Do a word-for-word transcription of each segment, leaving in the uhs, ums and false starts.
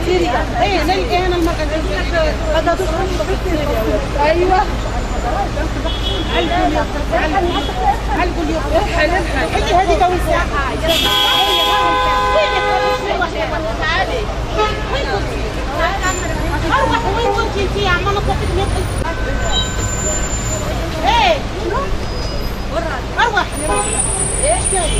الجزائرية. ايه زي الاهانة المرأة الجزائرية. ايوه. علقوا علقوا اليوم. الحل الحل. حلي هذه توسع. تعالي. اروح وين كنتي انتي عمالة تطلبي مية ألف. ايه اروح. ايش تاني؟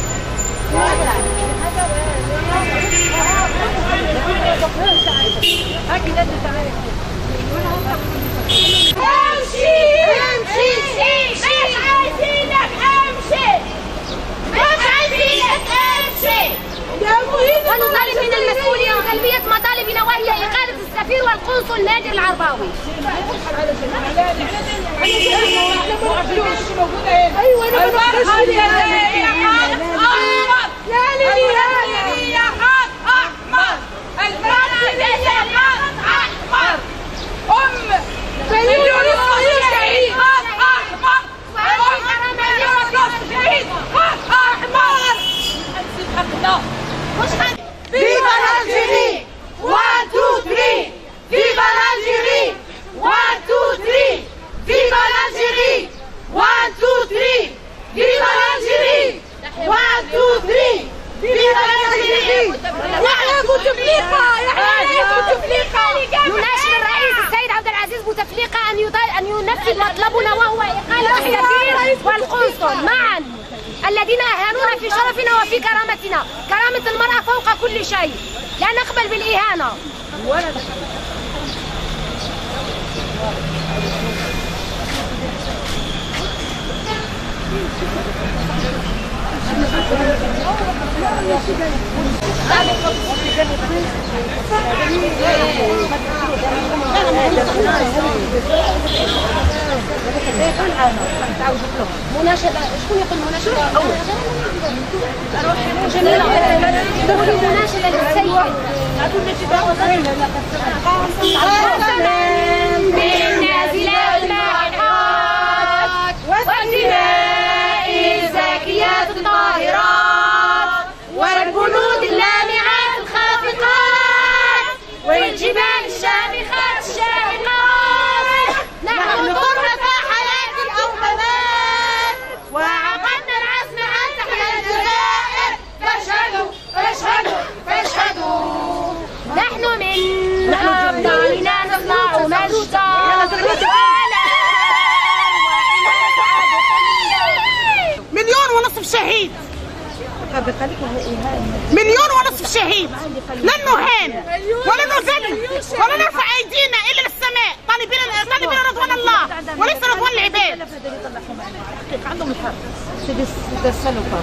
امشي امشي امشي مش عايزينك امشي مش عايزينك امشي. ونطالب من المسؤولين تلبية مطالبنا وهي إقالة السفير والقنصل نادر العرباوي. ايوه انا المرأة هي حق احمر. يا ليلي هي حق احمر. المرأة هي حق احمر. ام مليون نص شهيد حق احمر. ام مليون نص شهيد حق احمر. حقنا مش حق. فيفا الجيري واحد اثنين ثلاثة. فيفا الجيري واحد اثنين ثلاثة. فيفا الجيري واحد اثنين ثلاثة. فيفا الجيري واحد اثنين ثلاثة. فيفا الجيري. يحيى بوتفليقة يحيى بوتفليقة. نناشد الرئيس السيد عبد العزيز بوتفليقة ان ان ينفذ مطلبنا وهو إقالة السفير والقنصل معا الذين اهانونا في شرفنا وفي كرامتنا. كرامة المرأة فوق كل شيء. لا نقبل بالإهانة. مناشدة شكون يقول مناشدة؟ أول جميلة نقول مناشدة للسيد بالنازلات المائحات والدماء الزاكيات الطاهرات والجنود اللامعات الخافقات والجبال الشامخات الشاهقات. نحن ضرنا حالات الأوهامات وعقدنا العزم عن تحيا الجزائر. فاشهدوا فاشهدوا فاشهدوا. نحن من أبطالنا نصنع مجدا. مليون ونصف شهيد. مليون ونصف شهيد. لن نهان ولا نذل ولا نرفع ايدينا الا للسماء طالبين طالبين رضوان الله وليس رضوان العباد. عندهم الحق. سيدي السلوكة.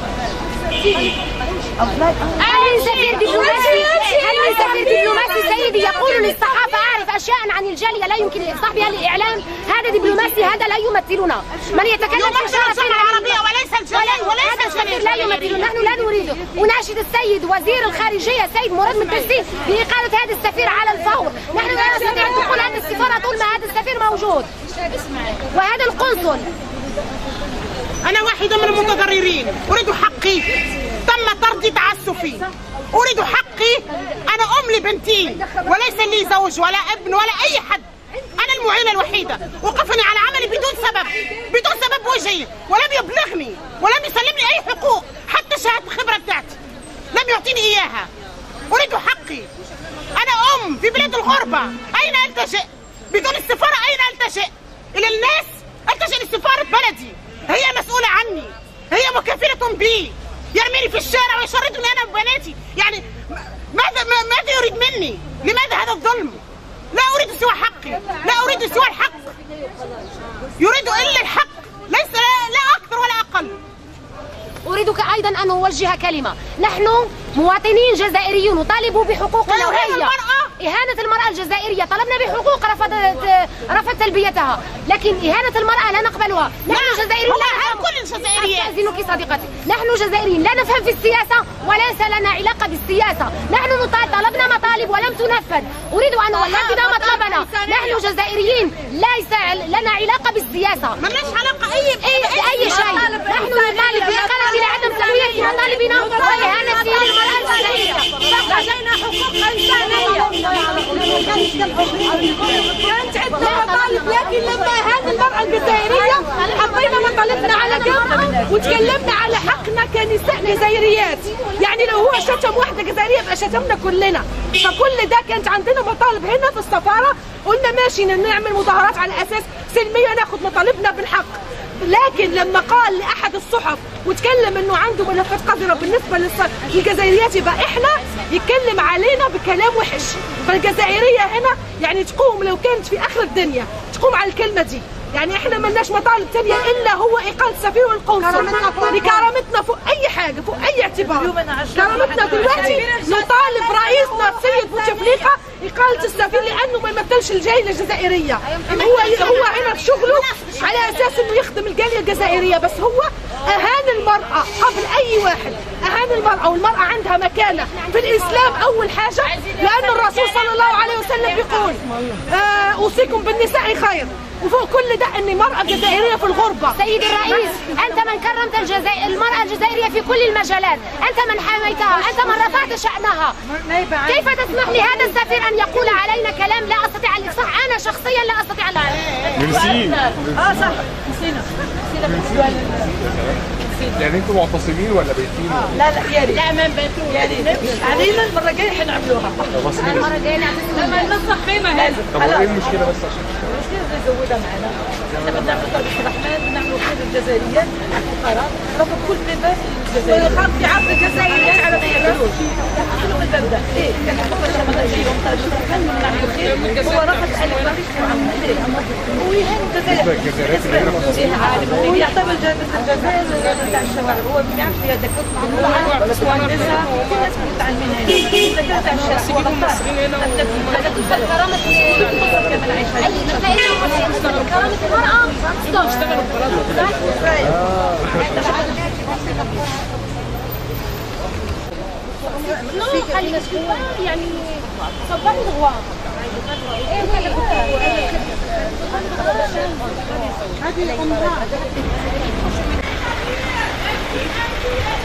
هل من سفير دبلوماسي هل من سفير دبلوماسي سيدي يقول للصحافة أعرف أشياء عن الجالية لا يمكن الإفصاح بها للإعلام؟ هذا دبلوماسي هذا لا يمثلنا. من يتكلم في شرف العربية وليس الجالية وليس الجالية لا يمثلنا. نحن لا نريده. أناشد السيد وزير الخارجية السيد مراد مترسي بإقالة هذا السفير على الفور. نحن لا نستطيع دخول هذه السفارة طول ما هذا السفير موجود وهذا القنصل. أنا واحدة من المتضررين أريد حقي. تم طردي تعسفي. أريد حقي. أنا أم لبنتين وليس لي زوج ولا ابن ولا أي حد. أنا المعينة الوحيدة. وقفني على عملي بدون سبب بدون سبب وجهي ولم يبلغني ولم يسلمني أي حقوق حتى شهادة الخبرة بتاعتي لم يعطيني إياها. أريد حقي. أنا أم في بلاد الغربة. أين ألتجئ؟ بدون السفارة أين ألتجئ؟ إلى الناس؟ ألتجئ لسفارة بلدي. هي مسؤولة عني. هي مكفلة بي. يرميني في الشارع ويشردني أنا وبناتي. يعني ماذا ماذا يريد مني؟ لماذا هذا الظلم؟ لا أريد سوى حقي. لا أريد سوى الحق. يريد إلا الحق ليس لا, لا أكثر ولا أقل. أريدك أيضا أن أوجه كلمة. نحن مواطنين جزائريون نطالب بحقوقنا وهي إهانة المرأة الجزائرية. طلبنا بحقوق رفضت رفض تلبيتها. لكن إهانة المرأة لا نقبلها. نحن جزائريين لا نفهم. كل الجزائريين أستأذنك صديقتي. نحن جزائريين لا نفهم في السياسة وليس لنا علاقة بالسياسة. نحن طلبنا مطالب ولم تنفذ. أريد أن أحدد مطلبنا. نحن جزائريين ليس لنا علاقة بالسياسة. ما لناش علاقة أي بأي شيء. نحن نطالب بإقالة لعدم تلبية مطالبنا وإهانة المرأة الجزائرية. لدينا حقوق إنسانية. الجزائريات، يعني لو هو شتم واحده جزائريه يبقى شتمنا كلنا. فكل ده كانت عندنا مطالب هنا في السفاره، قلنا ماشي نعمل مظاهرات على اساس سلميه ناخد مطالبنا بالحق. لكن لما قال لاحد الصحف وتكلم انه عنده ملفات قذره بالنسبه للجزائريات يبقى احنا يتكلم علينا بكلام وحش. فالجزائريه هنا يعني تقوم لو كانت في اخر الدنيا تقوم على الكلمه دي. يعني احنا ملناش مطالب ثانيه الا هو اقاله السفير والقنصل لكرامتنا فوق اي حاجه، فوق اي اعتبار. كرامتنا دلوقتي نطالب رئيسنا السيد بوتفليقه اقاله السفير لانه ما يمثلش الجاليه الجزائريه. هو هو هنا في شغله على اساس انه يخدم الجاليه الجزائريه، بس هو اهان المراه قبل اي واحد، اهان المراه، والمراه عندها مكانه في الاسلام اول حاجه، لان الرسول صلى الله عليه وسلم بيقول آه اوصيكم بالنساء خير، وفوق كل ده ان المرأة الجزائرية في الغربة. سيد الرئيس، أنت من كرمت الجزائر المرأة الجزائرية في كل المجالات، أنت من حميتها، أنت من رفعت شأنها. كيف تسمح لهذا السفير أن يقول علينا كلام لا أستطيع أن صح أنا شخصيا لا أستطيع أن نسينا. اه صح نسينا نسينا يعني انتوا معتصمين ولا بايتين؟ لا لا يا ريت لا ما نباتوا يا ريت علينا المرة الجاية حنعملوها. المرة الجاية نعملوها لما ننصح خيمة هذا. طب ايه المشكلة بس عشان المشكلة نزودها معنا. احنا بنعمل طريق الرحمن، بنعملوا خير الجزائريات الفقراء، رفض كل باب الجزائريين. والخط في عرض الجزائريات على الخيروج. شنو الباب ده؟ ايه؟ كان قبل رمضان يجيهم طريق الرحمن بنعملوا خير، هو رفض قال لي طريق ويهان الجزائر. الجزائريات اللي هنا ايه عالم هو يعتبر الجزائر تاع الشوارع، هو ما بيعرفش يدك بس مهندسها في ناس متعلمين هنا. الذكاء تاع الشارع هو المصريين هنا هذا تبقى كرامة مصر كمان عايشة. كرامة المرأة اشتغلوا ببلدهم. صح؟ خلي مسؤول يعني صبروا الغوار. هذه امرأة